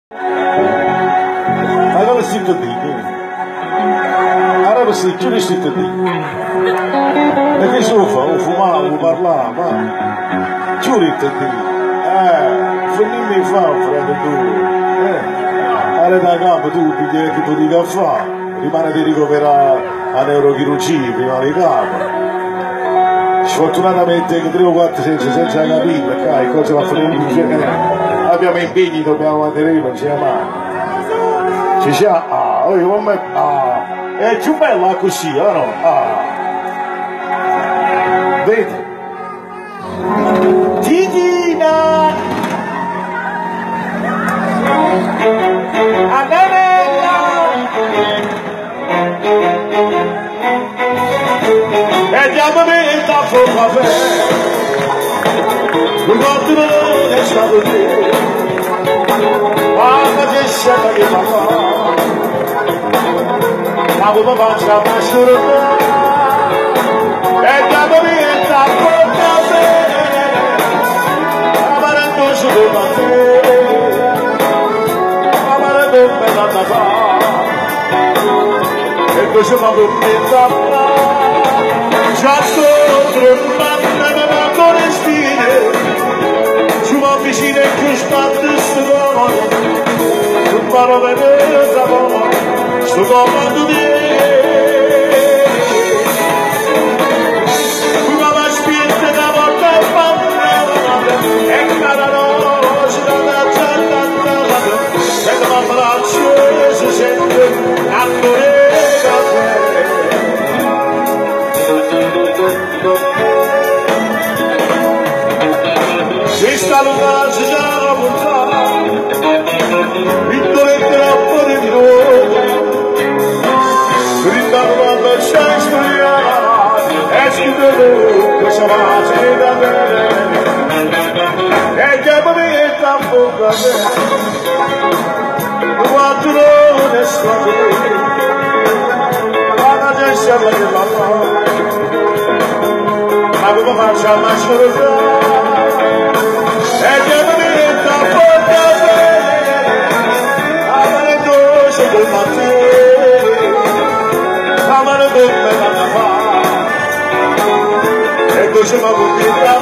Agora sinto digo. Agora sim, tu ne sinto digo. E che sofa, o fumare, o parlare, ma tu ne sinto digo. Finimi fa, frate tu. Allora da capo tu pigli che tu dica fa, rimane di ricoverare a neurochirurgia prima di capo. Sfortunatamente che 3 o 4 senza capire, okay, cosa va a fare un abbiamo impegni, dobbiamo mantenere, non c'è mai. Ci siamo, è più bella così, no? Vedi? Titina! Annabella! E diamo il taffo caffè, un bottino è stato lì, guarda che scena di papà, ma come faccia a mascere, e diamo il taffo caffè, amarendo su del battè, amarendo per la tapa, e questo fa per me tappa. Già sotto la corestine, ci va vicino e che sbatte sto comando, non farò vedere sto comando di una maspietta da volta e pantalone, e cara rosa da giacca, e da braccio si sente amore caffè. Questa lunga già lontana, piccole troppo di noi, gridando a bestia storiana, e scrivendo questa pace da bene, e che mi metta a bocca a me, quanto non è stato, ma la gente la che la fa. Ma come faccio a mascherare? E che mi metta a porta bene, amare dolce del mattino, amare come la fa, e così mi ha